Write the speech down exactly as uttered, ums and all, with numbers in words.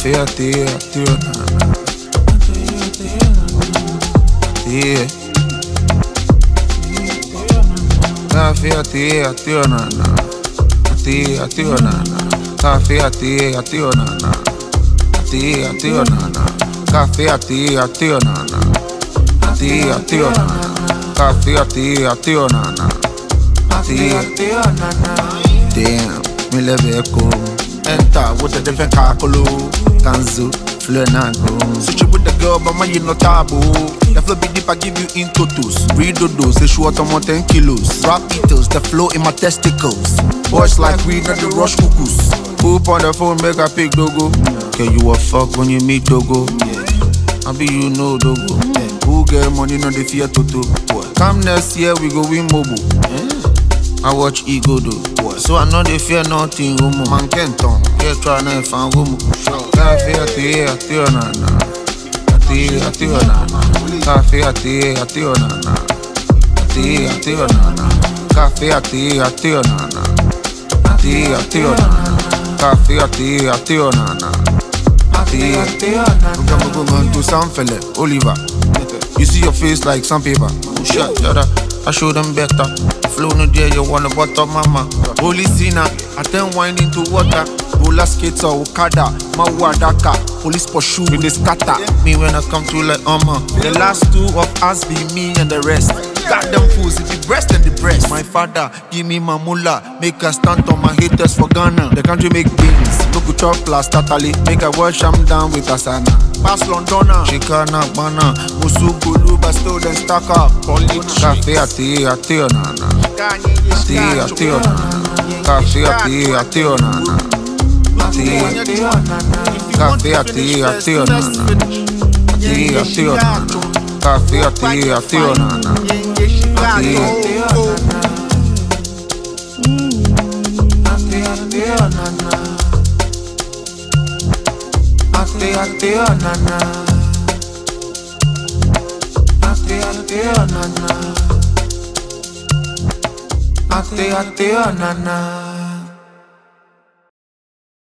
Café até, até, nana. Até. Café até, até, nana. Até, até, nana. Café até, até, nana. Até, até, nana. Café até, até, nana. Até, até, nana. Café até, até, nana. Até, até, nana. Damn, me leve como. Enter with a different calculu. Kanzu, flow na go. Switch it with the girl, but man you no taboo. The flow be deep, I give you in totos. Read those, they show I'm on ten kilos. Rap beatles, the flow in my testicles. Boys like weed, not the rush cuckoos. Hoop on the phone, make a pick dogo. Can you a fuck when you meet dogo? I be you know dogo. Who get money, no the fear toto. Come next year, we go win mobile. I watch ego do. So I know they fear nothing, woman. Man can't turn. Yeah, try to find woman. Café até, até, nana. Até, até, nana. Café até, até, nana. Até, até, nana. Café até, até, nana. Até, até, nana. Café até, até, nana. Até, até, nana. I'm going to some fella, Oliver. You see your face like some paper. Shut, shut up. I show them better. Flow no there, you wanna butter mama. Holy sinner, I then wind into water. Roller skater, Okada, Mawadaka. Police pursue with the scatter. Me when I come to like Oma. The last two of us be me and the rest. Got them fools in the breast and the breast. My father, give me my mullah. Make a stunt on my haters for Ghana. The country make beans. Look at chop plus totally. Make a wash, I'm down with Asana. Pass Londona, Chicana, Bana, Musukulu, Basto, then stack up. Café até, até, nana. Até, até, nana. Café até, até, nana. Até, café até, até, nana. Até, até, nana. Café até, até, nana. Até, até, nana. Até, até, nana. Até, até, nana. Até, até, nana.